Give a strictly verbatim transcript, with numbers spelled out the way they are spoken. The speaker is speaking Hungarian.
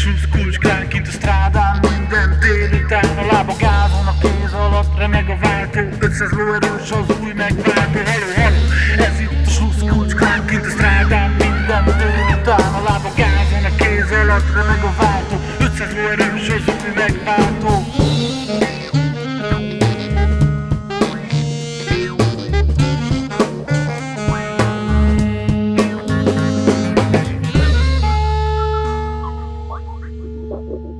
slusz, kulcs, krán, kint a strádán, minden délután. A lába gázon, a kéz alatt remeg a váltó, ötszáz lóerős az új megváltó. Hello, hello, ez itt a slusz, kulcs, krán, kint a strádán, minden délután. A lába gázon, a kéz alatt remeg a váltó, ötszáz lóerős az új megváltó. Thank you.